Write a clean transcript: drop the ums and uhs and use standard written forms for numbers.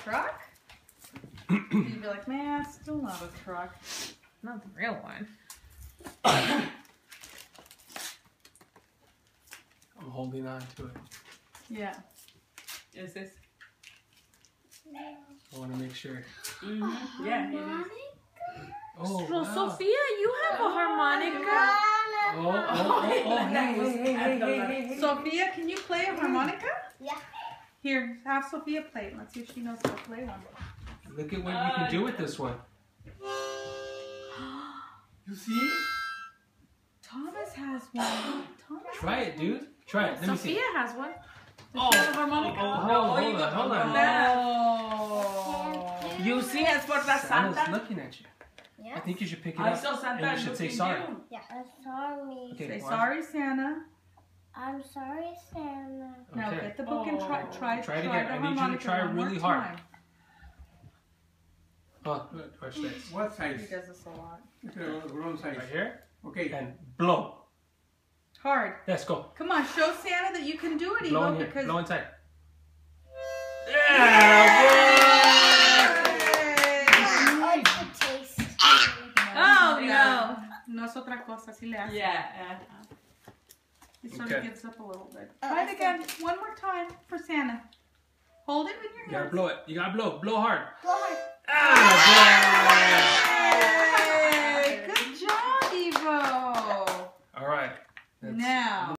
truck? You'd be like, man, still not a truck. Not the real one. I'm holding on to it. Yeah. Is this? I want to make sure. Yeah, it is. Oh, So, wow. Sophia, you have a harmonica. Hey. Sophia, can you play a harmonica? Yeah. Here, have Sophia play it. Let's see if she knows how to play one. Look at what you can do with this one. You see? Thomas has one. Thomas Try it, dude. Try it. Let me see. Sophia has one. Does she have a harmonica? Hold on. Oh. You see, es por la Santa's Santa. looking at you. Yeah. I think you should pick it I up saw Santa and you should say looking sorry. down. Yeah. I'm sorry. Okay, Say watch. sorry, Santa. I'm sorry, Santa. Now Okay. get the book and try Try it the again. I need you to harmonica try one more really hard. time. Oh, watch this. What He size? does this a lot. The wrong size. Right here. Okay. And blow. Hard. Let's go. Come on, show Santa that you can do it, Blow Evo, in here. because Blow inside. Yay! Oh, it's the taste. Oh no. No es otra cosa, si le hace. Yeah. He sort of Okay. gives up a little bit. Try it again, one more time for Santa. Hold it with your You gotta hands. blow it. You gotta blow. Blow hard. Blow hard. Yay! Good job, Evo. All right. Now.